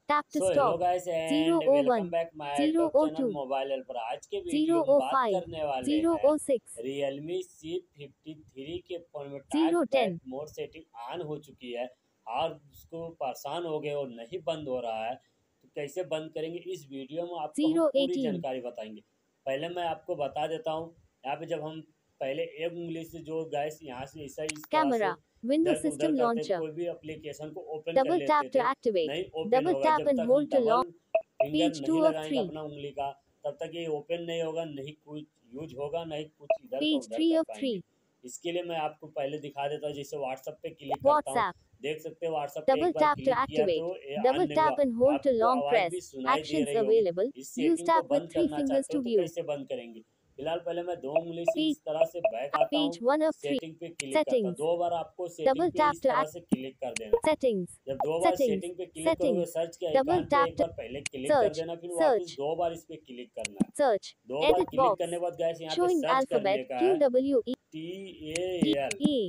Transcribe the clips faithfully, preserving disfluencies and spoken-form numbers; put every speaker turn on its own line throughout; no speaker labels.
Tap to
so hello
stop.
Guys
zero
and
oh
welcome
one,
back my
zero
top
oh
channel
two,
mobile help पर। आज के video
zero
में
oh
बात
five,
करने वाले
zero
हैं
oh six,
Realme C fifty three के phone में tag
zero
back
ten,
mode setting on हो चुकी है और उसको परेशान हो गए और नहीं बंद हो रहा है, तो कैसे बंद करेंगे इस वीडियो में आपको हम
zero
पूरी
eighteen.
जानकारी बताएंगे। पहले मैं आपको बता देता हूँ, यहाँ पे जब हम पहले एक उंगली से जो गैस यहाँ से ऐसा इस तरह से
Camera. Window
इधर उधर
system
करते
launcher.
कोई भी एप्लीकेशन को ओपन कर
Double
लेते
tap to
थे,
activate.
नहीं ओपन
Double
होगा
tap
जब
and
तक हम
hold to
double
launch.
Finger
Page
नहीं
two of
लगाएंगे
three.
अपना उंगली का, तब तक ये ओपन नहीं होगा, नहीं कुछ यूज होगा, नहीं कुछ इधर का
Page
उधर
three
कर
of
पाएंगे।
three.
इसके लिए मैं आपको पहले दिखा देता हूँ, जैसे व्हाट्सएप पे क्लिक करता हूँ,
WhatsApp.
देख सकते हो व्हाट्सएप पे एक
Double
बार
tap to
क्लिक किया
activate.
तो ये ऑन
Double
नहीं
tap
हुआ,
and hold to
आपको
long
आवाज़
press.
भी सुनाई दे
Actions
रही होगी।
available.
इस
Use
सेटिंग को
tap with
बंद
three
करना
fingers
चाहते हो
to
तो
view.
कैसे बंद करेंगे। फिलहाल पहले मैं दो उंगली से
Page,
इस तरह से बैक आता हूँ,
page one of three.
Setting पे क्लिक करता हूँ,
Settings.
दो बार आपको सेटिंग
Double
पे
tap
इस
to
तरह
act.
से क्लिक कर देना।
Settings.
जब दो बार
Settings.
सेटिंग पे क्लिक करोगे,
Settings.
सर्च के
Double
आइकन पे
tap
एक
to
बार पहले क्लिक कर
search.
देना, फिर वापस
Search.
दो बार इस पे क्लिक करना है।
Search.
दो बार
Edit
क्लिक
box.
करने के बाद गैस यहाँ पे
Showing
सर्च करने
alphabet
का
Q
है
W E
T A
D
L.
E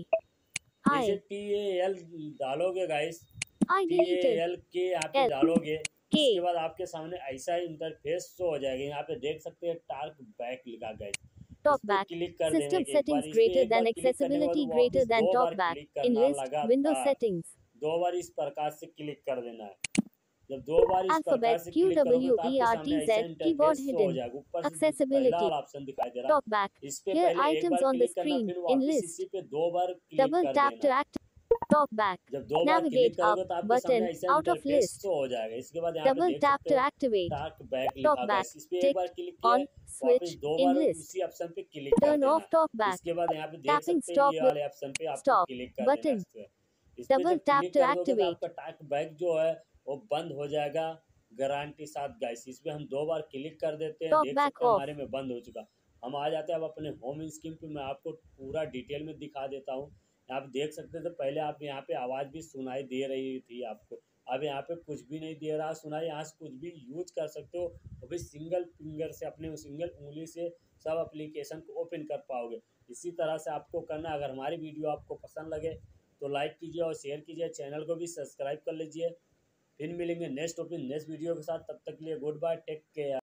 जैसे
I
टी ए एल डालोगे guys,
I
T A
deleted
L के यहाँ पे
L
डालोगे, इसके
K
बाद आपके सामने ऐसा इंटरफेस शो हो जाएगा। यहाँ पे देख सकते हैं टार्क बैक लिखा गया, इस पे
talkback.
क्लिक कर देने
System
के एक बार,
settings
इस पे
greater
एक बार
than
क्लिक करने के बाद
accessibility greater
वापस
than
दो बार
talkback.
क्लिक
In
करना
list window
लगातार,
settings.
दो बार इस प्रकार से क्लिक कर देना है। जब दो बार इस प्रकार
Alphabet
से
Q
क्लिक करोगे
W
तो
E
आपके
R
सामने
T
ऐसा
Z keyboard
इंटरफेस शो हो
hidden.
जाएगा। ऊपर से जो पहला
Accessibility.
वाला ऑप्शन दिखाई दे रहा,
Talkback.
इस पे
Here
पहले एक
items
बार
on the
क्लिक करना,
screen.
फिर
In
वापस इसी
list.
पे दो बार क्लिक
Double
कर
tap to
देना।
act. Talkback.
जब दो बार
Navigate
क्लिक
up
करोगे तो आपके सामने
button
ऐसा
out of
interface
list.
Show हो जाएगा। इसके बाद यहाँ पे
Double
देख
tap
सकते
to
हो
activate.
टार्क बैक लिखा गया है,
Talkback.
इस पे एक बार
Ticked
क्लिक किया है,
on
वापस
switch
दो
in
बार
list.
उसी ऑप्शन पे क्लिक कर
Turn
देना
off
है।
talkback.
इसके बाद यहाँ पे देख
Tapping
सकते हैं
stop
ये
with
वाले ऑप्शन पे आपको
stop
क्लिक कर देना है।
button.
इस पे इस पे
Double
जब
tap
क्लिक
to
कर दोगे तो
activate.
आपका टार्क बैक जो है वो बंद हो जाएगा गारंटी साथ गाइस। इस पे हम दो बार क्लिक कर देते हैं, देख
Talkback
सकते हैं
off.
हमारे में बंद हो चुका। हम आ जाते हैं अब अपने होम स्क्रीन पे, मैं आपको पूरा डिटेल में दिखा देता हूँ। आप देख सकते थे पहले आप यहाँ पे आवाज़ भी सुनाई दे रही थी आपको, अब यहाँ पे कुछ भी नहीं दे रहा सुनाई। यहाँ से कुछ भी यूज कर सकते हो, वो भी सिंगल फिंगर से, अपने सिंगल उंगली से सब एप्लीकेशन को ओपन कर पाओगे। इसी तरह से आपको करना। अगर हमारी वीडियो आपको पसंद लगे तो लाइक कीजिए और शेयर कीजिए, चैनल को भी सब्सक्राइब कर लीजिए। फिर मिलेंगे नेक्स्ट टॉपिक नेक्स्ट वीडियो के साथ, तब तक के लिए गुड बाय, टेक केयर।